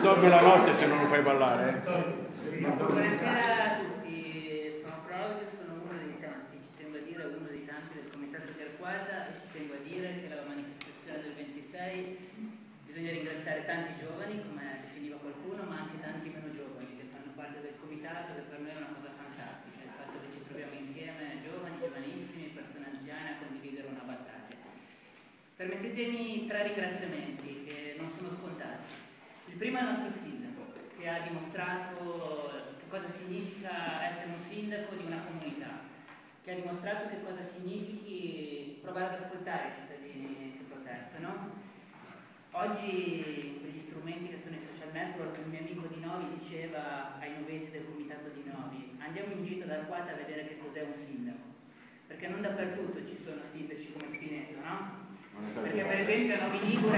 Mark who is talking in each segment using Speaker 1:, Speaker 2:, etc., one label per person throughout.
Speaker 1: dorme la notte se non lo fai ballare.
Speaker 2: Buonasera a tutti, sono Claudio, sono uno dei tanti, ci tengo a dire uno dei tanti del Comitato di Arquata, e ci tengo a dire che la manifestazione del 26 bisogna ringraziare tanti giovani, come definiva qualcuno, ma anche tanti meno giovani che fanno parte del Comitato, che per noi è una cosa fantastica, il fatto che ci troviamo insieme giovani, giovanissimi, persone anziane a condividere una battaglia. Permettetemi 3 ringraziamenti che non sono scontati. Il primo è il nostro sindaco, che ha dimostrato che cosa significa essere un sindaco di una comunità, che ha dimostrato che cosa significhi provare ad ascoltare i cittadini che protestano. Oggi quegli strumenti che sono i social network, un mio amico di Novi diceva ai novesi del comitato di Novi: andiamo in gita da Arquata a vedere che cos'è un sindaco, perché non dappertutto ci sono sindaci come Spinetto, no? Perché per esempio a Novi Ligure,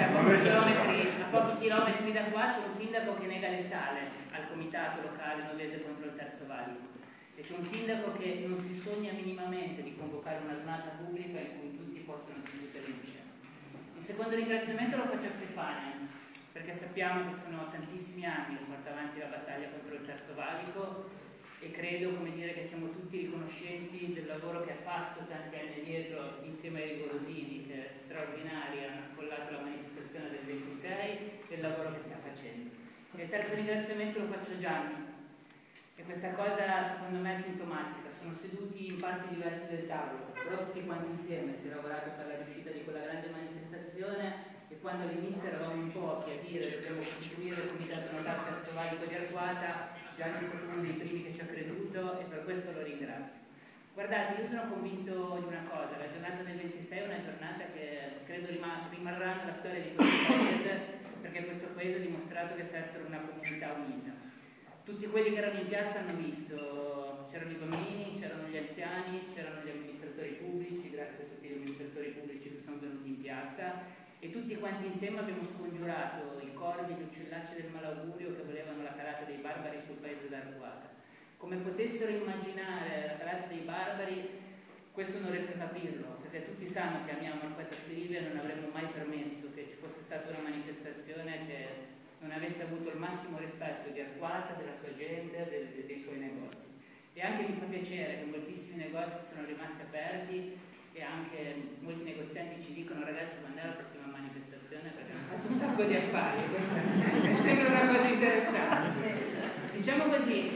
Speaker 2: a pochi chilometri da qua, c'è un sindaco che nega le sale al comitato locale novese contro il Terzo Valico, e c'è un sindaco che non si sogna minimamente di convocare una giornata pubblica in cui tutti possono discutere insieme. Il secondo ringraziamento lo faccio a Stefania, perché sappiamo che sono tantissimi anni che porta avanti la battaglia contro il Terzo Valico, e credo, come dire, che siamo tutti riconoscenti del lavoro che ha fatto tanti anni dietro insieme ai rigorosini, che straordinari hanno affollato la manifestazione del 26, e il lavoro che sta facendo. E il terzo ringraziamento lo faccio a Gianni, e questa cosa secondo me è sintomatica. Sono seduti in parti diverse del tavolo, però tutti quanti insieme si è lavorato per la riuscita di quella grande manifestazione, e quando all'inizio eravamo in pochi a dire dobbiamo costituire il comitato notare Terzo Valico di Arquata, Gianni è stato uno dei primi che ci ha creduto, e per questo lo ringrazio. Guardate, io sono convinto di una cosa: la giornata del 26 è una giornata che credo rimarrà nella storia di questo paese, perché questo paese ha dimostrato che sa essere una comunità unita. Tutti quelli che erano in piazza hanno visto, c'erano i bambini, c'erano gli anziani, c'erano gli amministratori pubblici, grazie a tutti gli amministratori pubblici che sono venuti in piazza, e tutti quanti insieme abbiamo scongiurato i corvi, gli uccellacci del malaugurio che volevano la calata dei barbari sul paese d'Arquata. Come potessero immaginare la calata dei barbari, questo non riesco a capirlo, perché tutti sanno che amiamo Arquata Scrivia, e non avremmo mai permesso che ci fosse stata una manifestazione che non avesse avuto il massimo rispetto di Arquata, della sua gente, dei suoi negozi. E anche mi fa piacere che moltissimi negozi sono rimasti aperti, e anche molti negozianti ci dicono: ragazzi, mandate alla prossima manifestazione perché hanno fatto un sacco di affari. Questa mi sembra una cosa interessante. Diciamo così,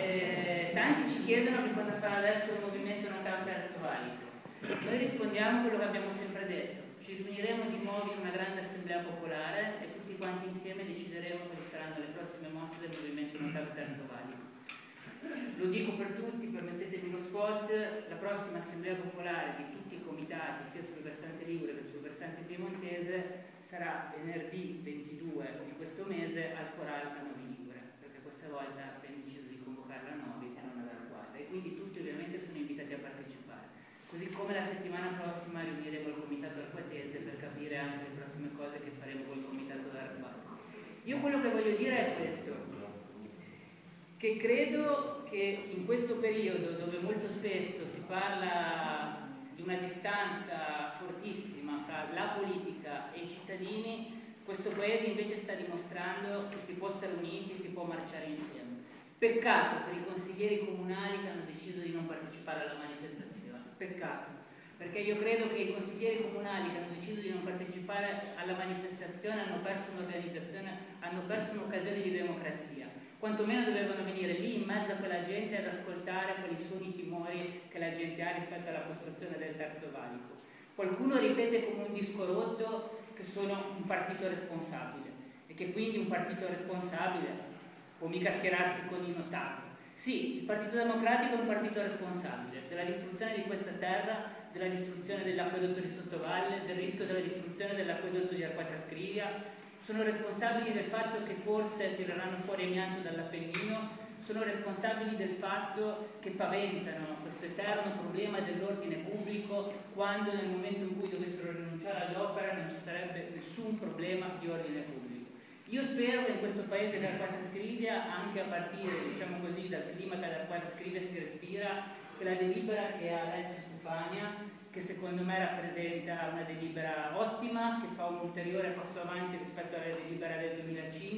Speaker 2: tanti ci chiedono che cosa farà adesso il movimento Notare Terzo Valico. Noi rispondiamo quello che abbiamo sempre detto: ci riuniremo di nuovo in una grande assemblea popolare, e tutti quanti insieme decideremo quali saranno le prossime mosse del movimento Notare Terzo Valico. Lo dico per tutti, permettetemi lo spot: la prossima assemblea popolare di tutti i comitati, sia sul versante ligure che sul versante piemontese, sarà venerdì 22 di questo mese al Forale a Novi Ligure, perché questa volta abbiamo deciso di convocarla a Novi e non ad Arquata, e quindi tutti ovviamente sono invitati a partecipare. Così come la settimana prossima riuniremo il comitato arquatese per capire anche le prossime cose che faremo col comitato d'Arquata. Io quello che voglio dire è questo: che credo che in questo periodo, dove molto spesso si parla di una distanza fortissima fra la politica e i cittadini, questo paese invece sta dimostrando che si può stare uniti, si può marciare insieme. Peccato per i consiglieri comunali che hanno deciso di non partecipare alla manifestazione, peccato, perché io credo che i consiglieri comunali che hanno deciso di non partecipare alla manifestazione hanno perso un'organizzazione, hanno perso un'occasione di democrazia. Quantomeno dovevano venire lì in mezzo a quella gente ad ascoltare quali sono i timori che la gente ha rispetto alla costruzione del Terzo Valico. Qualcuno ripete come un disco rotto che sono un partito responsabile, e che quindi un partito responsabile può mica schierarsi con i notari. Sì, il Partito Democratico è un partito responsabile della distruzione di questa terra, della distruzione dell'acquedotto di Sottovalle, del rischio della distruzione dell'acquedotto di Arquata Scrivia. Sono responsabili del fatto che forse tireranno fuori amianto dall'Appennino, sono responsabili del fatto che paventano questo eterno problema dell'ordine pubblico, quando nel momento in cui dovessero rinunciare all'opera non ci sarebbe nessun problema di ordine pubblico. Io spero che in questo paese che Arquata Scrivia, anche a partire, diciamo così, dal clima che ad Arquata Scrivia si respira, che la delibera che ha letto Stefania, che secondo me rappresenta una delibera ottima, che fa un ulteriore passo avanti rispetto alla delibera del 2005,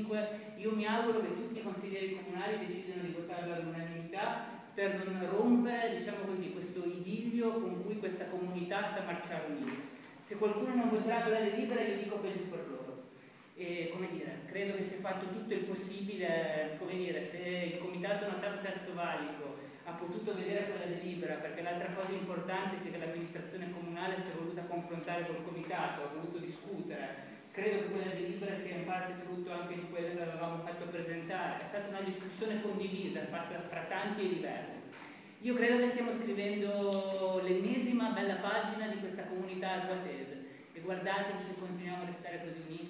Speaker 2: 5, io mi auguro che tutti i consiglieri comunali decidano di votarlo all'unanimità per non rompere, diciamo così, questo idillio con cui questa comunità sta marciando unita. Se qualcuno non voterà quella delibera, io dico peggio per loro. E, come dire, credo che si è fatto tutto il possibile, come dire, se il comitato notato terzo valico ha potuto vedere quella delibera, perché l'altra cosa importante è che l'amministrazione comunale si è voluta confrontare col comitato, ha voluto discutere. Credo che quella delibera sia in parte frutto anche di quello che avevamo fatto presentare. È stata una discussione condivisa, fatta fra tanti e diversi. Io credo che stiamo scrivendo l'ennesima bella pagina di questa comunità altoatese e guardate che se continuiamo a restare così uniti